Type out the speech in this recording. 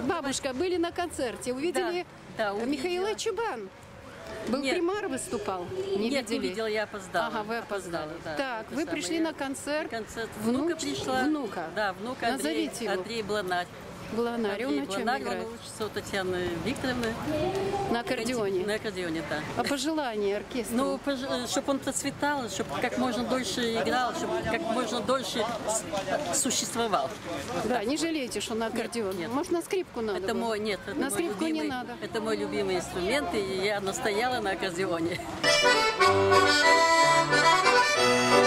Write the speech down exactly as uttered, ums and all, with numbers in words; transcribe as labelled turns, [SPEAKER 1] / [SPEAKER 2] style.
[SPEAKER 1] Бабушка, были на концерте, увидели
[SPEAKER 2] Да, да,
[SPEAKER 1] Михаила Чубан. Был
[SPEAKER 2] Нет.
[SPEAKER 1] Примар выступал? Не
[SPEAKER 2] Нет,
[SPEAKER 1] видели?
[SPEAKER 2] не видела, я опоздала.
[SPEAKER 1] Ага, вы опоздали.
[SPEAKER 2] да,
[SPEAKER 1] так,
[SPEAKER 2] это
[SPEAKER 1] вы
[SPEAKER 2] самое.
[SPEAKER 1] пришли на концерт.
[SPEAKER 2] концерт.
[SPEAKER 1] Внук-
[SPEAKER 2] Внука пришла.
[SPEAKER 1] внука.
[SPEAKER 2] Да, внука Андрей,
[SPEAKER 1] Назовите его.
[SPEAKER 2] Андрей Бланарь.
[SPEAKER 1] Бланарь, он
[SPEAKER 2] Андрей
[SPEAKER 1] на чем
[SPEAKER 2] Бланарь,
[SPEAKER 1] играет?
[SPEAKER 2] он учится у Татьяны Викторовны.
[SPEAKER 1] На аккордеоне.
[SPEAKER 2] На аккордеоне, да.
[SPEAKER 1] А пожелания оркестру?
[SPEAKER 2] Ну, чтобы он процветал, чтобы как можно дольше играл, чтобы как можно дольше с- существовал.
[SPEAKER 1] Да, не жалейте, что на аккордеон.
[SPEAKER 2] нет.
[SPEAKER 1] Может, на скрипку надо
[SPEAKER 2] Это
[SPEAKER 1] было?
[SPEAKER 2] мой, нет, это
[SPEAKER 1] На
[SPEAKER 2] мой
[SPEAKER 1] скрипку
[SPEAKER 2] любимый,
[SPEAKER 1] не надо.
[SPEAKER 2] это мой любимый инструмент, и я настояла на аккордеоне.